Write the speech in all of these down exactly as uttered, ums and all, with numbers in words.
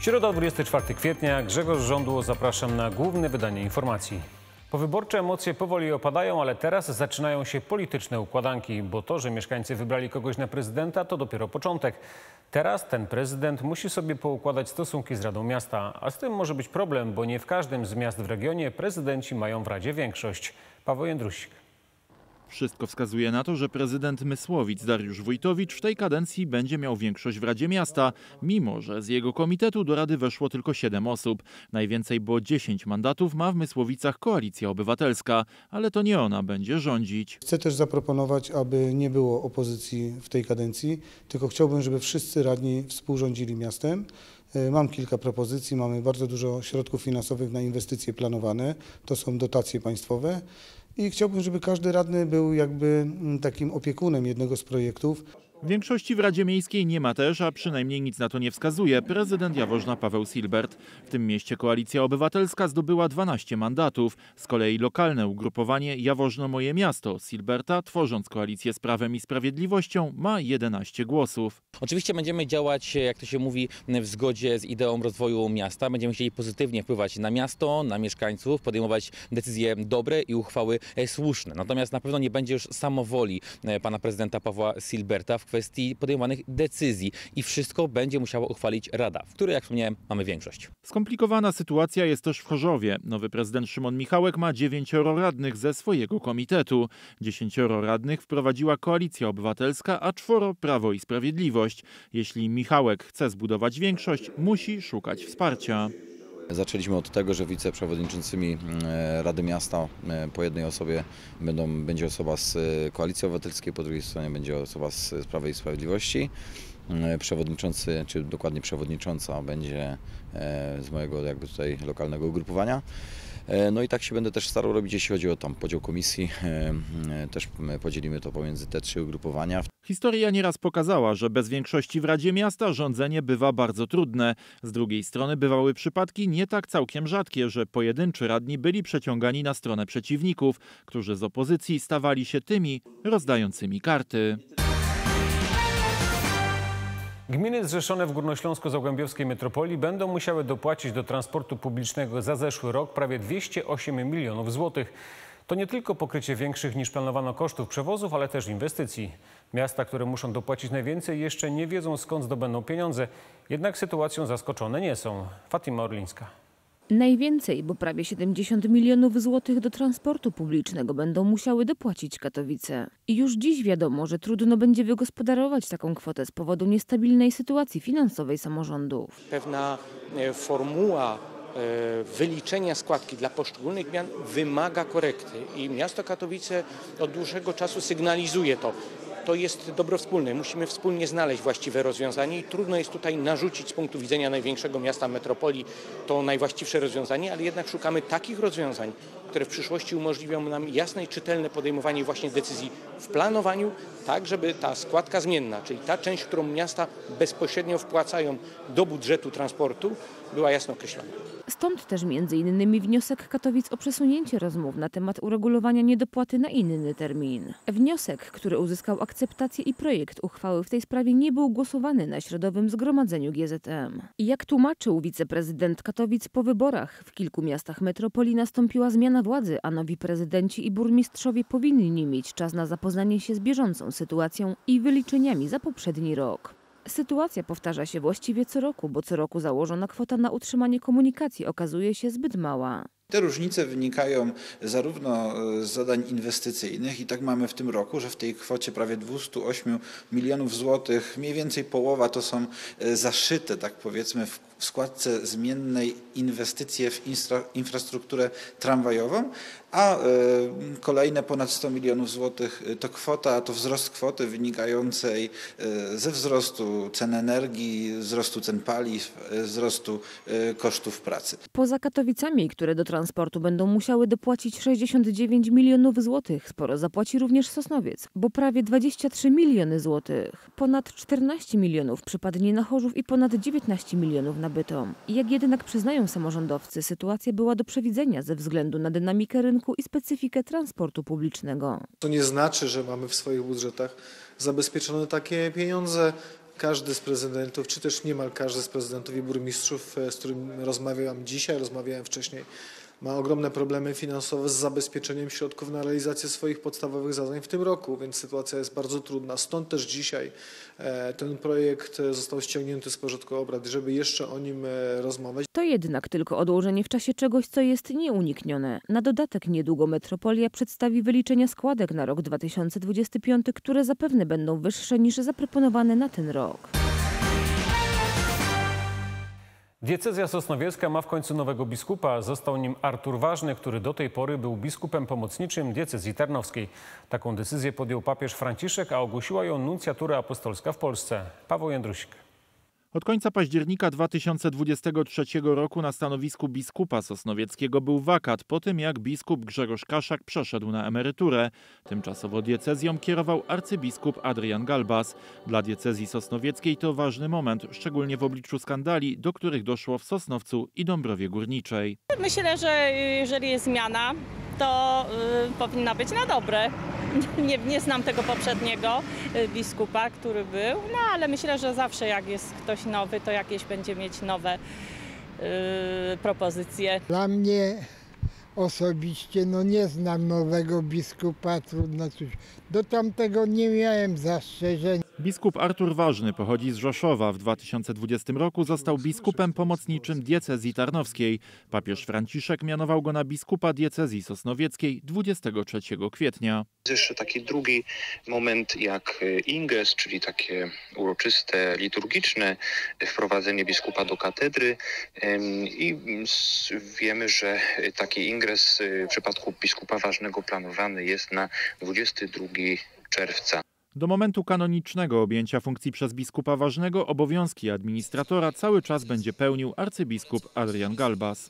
Środa, dwudziestego czwartego kwietnia. Grzegorz Żądło, zapraszam na główne wydanie informacji. Powyborcze emocje powoli opadają, ale teraz zaczynają się polityczne układanki, bo to, że mieszkańcy wybrali kogoś na prezydenta, to dopiero początek. Teraz ten prezydent musi sobie poukładać stosunki z Radą Miasta, a z tym może być problem, bo nie w każdym z miast w regionie prezydenci mają w Radzie większość. Paweł Jędrusik. Wszystko wskazuje na to, że prezydent Mysłowic Dariusz Wójtowicz w tej kadencji będzie miał większość w Radzie Miasta, mimo że z jego komitetu do Rady weszło tylko siedem osób. Najwięcej, bo dziesięć mandatów ma w Mysłowicach Koalicja Obywatelska, ale to nie ona będzie rządzić. Chcę też zaproponować, aby nie było opozycji w tej kadencji, tylko chciałbym, żeby wszyscy radni współrządzili miastem. Mam kilka propozycji, mamy bardzo dużo środków finansowych na inwestycje planowane, to są dotacje państwowe. I chciałbym, żeby każdy radny był jakby takim opiekunem jednego z projektów. Większości w Radzie Miejskiej nie ma też, a przynajmniej nic na to nie wskazuje, prezydent Jaworzna Paweł Silbert. W tym mieście Koalicja Obywatelska zdobyła dwanaście mandatów. Z kolei lokalne ugrupowanie Jaworzno Moje Miasto Silberta, tworząc koalicję z Prawem i Sprawiedliwością, ma jedenaście głosów. Oczywiście będziemy działać, jak to się mówi, w zgodzie z ideą rozwoju miasta. Będziemy chcieli pozytywnie wpływać na miasto, na mieszkańców, podejmować decyzje dobre i uchwały słuszne. Natomiast na pewno nie będzie już samowoli pana prezydenta Pawła Silberta w kwestii podejmowanych decyzji i wszystko będzie musiała uchwalić Rada, w której, jak wspomniałem, mamy większość. Skomplikowana sytuacja jest też w Chorzowie. Nowy prezydent Szymon Michałek ma dziewięcioro radnych ze swojego komitetu. Dziesięcioro radnych wprowadziła Koalicja Obywatelska, a czworo Prawo i Sprawiedliwość. Jeśli Michałek chce zbudować większość, musi szukać wsparcia. Zaczęliśmy od tego, że wiceprzewodniczącymi Rady Miasta po jednej osobie będą, będzie osoba z Koalicji Obywatelskiej, po drugiej stronie będzie osoba z Prawa i Sprawiedliwości. Przewodniczący, czy dokładnie przewodnicząca będzie z mojego jakby tutaj lokalnego ugrupowania. No i tak się będę też starał robić, jeśli chodzi o tam podział komisji. Też podzielimy to pomiędzy te trzy ugrupowania. Historia nieraz pokazała, że bez większości w Radzie Miasta rządzenie bywa bardzo trudne. Z drugiej strony bywały przypadki nie tak całkiem rzadkie, że pojedynczy radni byli przeciągani na stronę przeciwników, którzy z opozycji stawali się tymi rozdającymi karty. Gminy zrzeszone w górnośląsko-zagłębiowskiej metropolii będą musiały dopłacić do transportu publicznego za zeszły rok prawie dwieście osiem milionów złotych. To nie tylko pokrycie większych niż planowano kosztów przewozów, ale też inwestycji. Miasta, które muszą dopłacić najwięcej, jeszcze nie wiedzą, skąd zdobędą pieniądze, jednak sytuacją zaskoczone nie są. Fatima Orlińska. Najwięcej, bo prawie siedemdziesiąt milionów złotych do transportu publicznego będą musiały dopłacić Katowice. I już dziś wiadomo, że trudno będzie wygospodarować taką kwotę z powodu niestabilnej sytuacji finansowej samorządów. Pewna formuła wyliczenia składki dla poszczególnych gmin wymaga korekty i miasto Katowice od dłuższego czasu sygnalizuje to. To jest dobro wspólne. Musimy wspólnie znaleźć właściwe rozwiązanie i trudno jest tutaj narzucić z punktu widzenia największego miasta metropolii to najwłaściwsze rozwiązanie, ale jednak szukamy takich rozwiązań, które w przyszłości umożliwią nam jasne i czytelne podejmowanie właśnie decyzji w planowaniu, tak żeby ta składka zmienna, czyli ta część, którą miasta bezpośrednio wpłacają do budżetu transportu, była jasno określona. Stąd też między innymi wniosek Katowic o przesunięcie rozmów na temat uregulowania niedopłaty na inny termin. Wniosek, który uzyskał akceptację i projekt uchwały w tej sprawie nie był głosowany na środowym zgromadzeniu G Z M. Jak tłumaczył wiceprezydent Katowic, po wyborach w kilku miastach metropolii nastąpiła zmiana władzy, a nowi prezydenci i burmistrzowie powinni mieć czas na zapoznanie się z bieżącą sytuacją i wyliczeniami za poprzedni rok. Sytuacja powtarza się właściwie co roku, bo co roku założona kwota na utrzymanie komunikacji okazuje się zbyt mała. Te różnice wynikają zarówno z zadań inwestycyjnych i tak mamy w tym roku, że w tej kwocie prawie dwieście osiem milionów złotych mniej więcej połowa to są zaszyte, tak powiedzmy, w składce zmiennej inwestycje w infra, infrastrukturę tramwajową, a kolejne ponad sto milionów złotych to kwota, to wzrost kwoty wynikającej ze wzrostu cen energii, wzrostu cen paliw, wzrostu kosztów pracy. Poza Katowicami, które do transportu będą musiały dopłacić sześćdziesiąt dziewięć milionów złotych, sporo zapłaci również Sosnowiec, bo prawie dwadzieścia trzy miliony złotych. Ponad czternaście milionów przypadnie na Chorzów i ponad dziewiętnaście milionów na Bytom. Jak jednak przyznają samorządowcy, sytuacja była do przewidzenia ze względu na dynamikę rynku i specyfikę transportu publicznego. To nie znaczy, że mamy w swoich budżetach zabezpieczone takie pieniądze. każdy z prezydentów, czy też niemal każdy z prezydentów i burmistrzów, z którym rozmawiam dzisiaj, rozmawiałem wcześniej, ma ogromne problemy finansowe z zabezpieczeniem środków na realizację swoich podstawowych zadań w tym roku, więc sytuacja jest bardzo trudna. Stąd też dzisiaj ten projekt został ściągnięty z porządku obrad, żeby jeszcze o nim rozmawiać. To jednak tylko odłożenie w czasie czegoś, co jest nieuniknione. Na dodatek niedługo metropolia przedstawi wyliczenia składek na rok dwa tysiące dwudziesty piąty, które zapewne będą wyższe niż zaproponowane na ten rok. Diecezja sosnowiecka ma w końcu nowego biskupa. Został nim Artur Ważny, który do tej pory był biskupem pomocniczym diecezji tarnowskiej. Taką decyzję podjął papież Franciszek, a ogłosiła ją nuncjatura apostolska w Polsce. Paweł Jędrusik. Od końca października dwa tysiące dwudziestego trzeciego roku na stanowisku biskupa sosnowieckiego był wakat po tym, jak biskup Grzegorz Kaszak przeszedł na emeryturę. Tymczasowo diecezją kierował arcybiskup Adrian Galbas. Dla diecezji sosnowieckiej to ważny moment, szczególnie w obliczu skandali, do których doszło w Sosnowcu i Dąbrowie Górniczej. Myślę, że jeżeli jest zmiana, to y, powinna być na dobre. Nie, nie znam tego poprzedniego biskupa, który był, no ale myślę, że zawsze jak jest ktoś nowy, to jakieś będzie mieć nowe yy, propozycje. Dla mnie osobiście no nie znam nowego biskupa, trudno coś. Do tamtego nie miałem zastrzeżeń. Biskup Artur Ważny pochodzi z Rzeszowa. W dwa tysiące dwudziestym roku został biskupem pomocniczym diecezji tarnowskiej. Papież Franciszek mianował go na biskupa diecezji sosnowieckiej dwudziestego trzeciego kwietnia. Jeszcze taki drugi moment jak ingres, czyli takie uroczyste, liturgiczne wprowadzenie biskupa do katedry i wiemy, że taki ingres w przypadku biskupa Ważnego planowany jest na dwudziestego drugiego czerwca. Do momentu kanonicznego objęcia funkcji przez biskupa Ważnego obowiązki administratora cały czas będzie pełnił arcybiskup Adrian Galbas.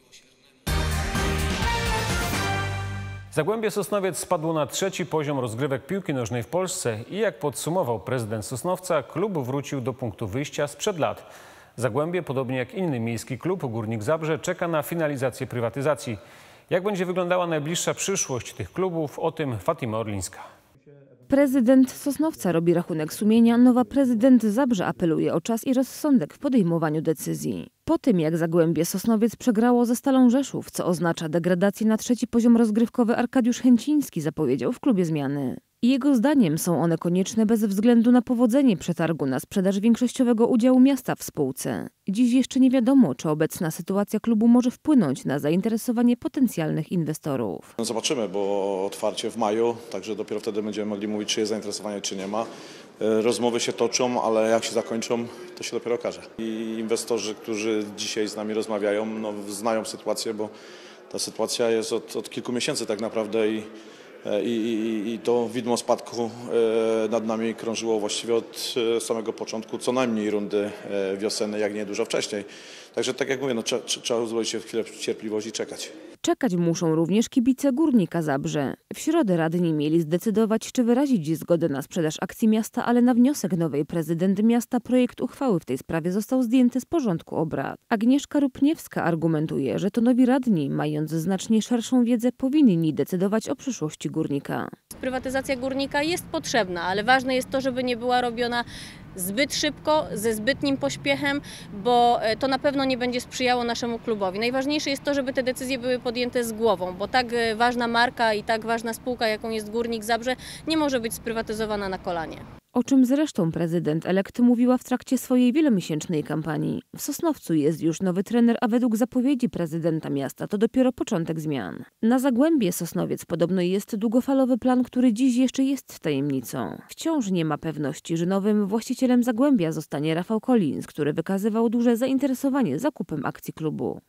Zagłębie Sosnowiec spadło na trzeci poziom rozgrywek piłki nożnej w Polsce i jak podsumował prezydent Sosnowca, klub wrócił do punktu wyjścia sprzed lat. Zagłębie, podobnie jak inny miejski klub Górnik Zabrze, czeka na finalizację prywatyzacji. Jak będzie wyglądała najbliższa przyszłość tych klubów, o tym Fatima Orlińska. Prezydent Sosnowca robi rachunek sumienia, nowa prezydent Zabrze apeluje o czas i rozsądek w podejmowaniu decyzji. Po tym, jak Zagłębie Sosnowiec przegrało ze Stalą Rzeszów, co oznacza degradację na trzeci poziom rozgrywkowy, Arkadiusz Chęciński zapowiedział w klubie zmiany. Jego zdaniem są one konieczne bez względu na powodzenie przetargu na sprzedaż większościowego udziału miasta w spółce. Dziś jeszcze nie wiadomo, czy obecna sytuacja klubu może wpłynąć na zainteresowanie potencjalnych inwestorów. No zobaczymy, bo otwarcie w maju, także dopiero wtedy będziemy mogli mówić, czy jest zainteresowanie, czy nie ma. Rozmowy się toczą, ale jak się zakończą, to się dopiero okaże. I inwestorzy, którzy dzisiaj z nami rozmawiają, no, znają sytuację, bo ta sytuacja jest od, od kilku miesięcy tak naprawdę i I, i, I to widmo spadku nad nami krążyło właściwie od samego początku, co najmniej rundy wiosennej, jak nie dużo wcześniej. Także tak jak mówię, no, trzeba, trzeba uzbroić się w chwilę cierpliwości i czekać. Czekać muszą również kibice Górnika Zabrze. W środę radni mieli zdecydować, czy wyrazić zgodę na sprzedaż akcji miasta, ale na wniosek nowej prezydent miasta projekt uchwały w tej sprawie został zdjęty z porządku obrad. Agnieszka Rupniewska argumentuje, że to nowi radni, mając znacznie szerszą wiedzę, powinni decydować o przyszłości Górnika. Prywatyzacja Górnika jest potrzebna, ale ważne jest to, żeby nie była robiona zbyt szybko, ze zbytnim pośpiechem, bo to na pewno nie będzie sprzyjało naszemu klubowi. Najważniejsze jest to, żeby te decyzje były podjęte z głową, bo tak ważna marka i tak ważna spółka, jaką jest Górnik Zabrze, nie może być sprywatyzowana na kolanie. O czym zresztą prezydent elekt mówiła w trakcie swojej wielomiesięcznej kampanii. W Sosnowcu jest już nowy trener, a według zapowiedzi prezydenta miasta to dopiero początek zmian. Na Zagłębie Sosnowiec podobno jest długofalowy plan, który dziś jeszcze jest tajemnicą. Wciąż nie ma pewności, że nowym właścicielem Zagłębia zostanie Rafał Collins, który wykazywał duże zainteresowanie zakupem akcji klubu.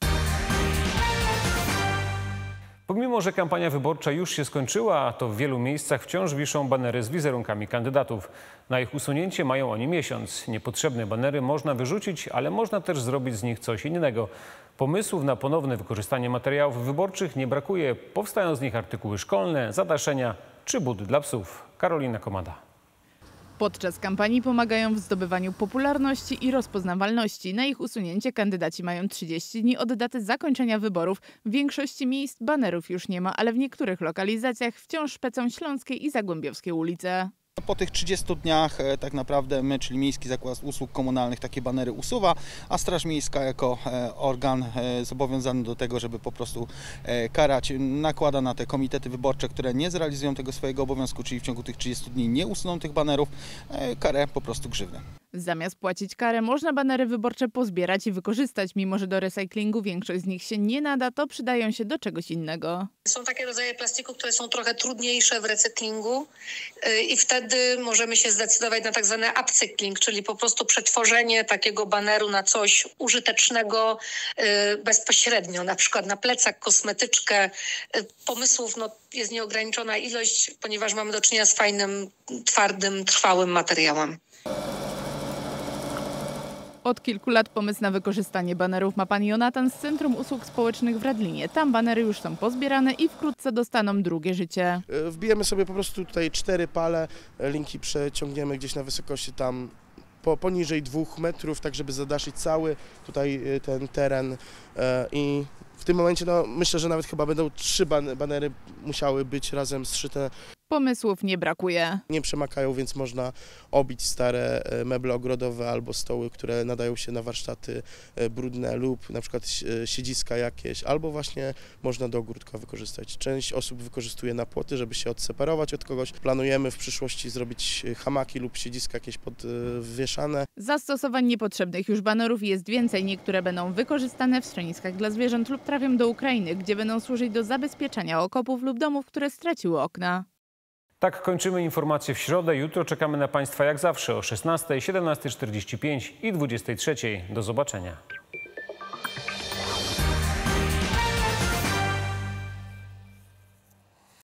Pomimo, że kampania wyborcza już się skończyła, to w wielu miejscach wciąż wiszą banery z wizerunkami kandydatów. Na ich usunięcie mają oni miesiąc. Niepotrzebne banery można wyrzucić, ale można też zrobić z nich coś innego. Pomysłów na ponowne wykorzystanie materiałów wyborczych nie brakuje. Powstają z nich artykuły szkolne, zadaszenia czy budy dla psów. Karolina Komada. Podczas kampanii pomagają w zdobywaniu popularności i rozpoznawalności. Na ich usunięcie kandydaci mają trzydzieści dni od daty zakończenia wyborów. W większości miejsc banerów już nie ma, ale w niektórych lokalizacjach wciąż szpecą śląskie i zagłębiowskie ulice. Po tych trzydziestu dniach tak naprawdę my, czyli Miejski Zakład Usług Komunalnych, takie banery usuwa, a Straż Miejska jako organ zobowiązany do tego, żeby po prostu karać, nakłada na te komitety wyborcze, które nie zrealizują tego swojego obowiązku, czyli w ciągu tych trzydziestu dni nie usuną tych banerów, karę po prostu grzywnę. Zamiast płacić karę, można banery wyborcze pozbierać i wykorzystać. Mimo że do recyklingu większość z nich się nie nada, to przydają się do czegoś innego. Są takie rodzaje plastiku, które są trochę trudniejsze w recyklingu i wtedy możemy się zdecydować na tak zwany upcykling, czyli po prostu przetworzenie takiego baneru na coś użytecznego bezpośrednio, na przykład na plecak, kosmetyczkę. Pomysłów no, jest nieograniczona ilość, ponieważ mamy do czynienia z fajnym, twardym, trwałym materiałem. Od kilku lat pomysł na wykorzystanie banerów ma pan Jonatan z Centrum Usług Społecznych w Radlinie. Tam banery już są pozbierane i wkrótce dostaną drugie życie. Wbijemy sobie po prostu tutaj cztery pale, linki przeciągniemy gdzieś na wysokości tam po, poniżej dwóch metrów, tak żeby zadaszyć cały tutaj ten teren i w tym momencie no, myślę, że nawet chyba będą trzy banery musiały być razem zszyte. Pomysłów nie brakuje. Nie przemakają, więc można obić stare meble ogrodowe albo stoły, które nadają się na warsztaty brudne lub na przykład siedziska jakieś, albo właśnie można do ogródka wykorzystać. Część osób wykorzystuje na płoty, żeby się odseparować od kogoś. Planujemy w przyszłości zrobić hamaki lub siedziska jakieś podwieszane. Zastosowań niepotrzebnych już banerów jest więcej. Niektóre będą wykorzystane w schroniskach dla zwierząt lub trafią do Ukrainy, gdzie będą służyć do zabezpieczenia okopów lub domów, które straciły okna. Tak kończymy informacje w środę. Jutro czekamy na Państwa jak zawsze o szesnastej, siedemnastej czterdzieści pięć i dwudziestej trzeciej. Do zobaczenia.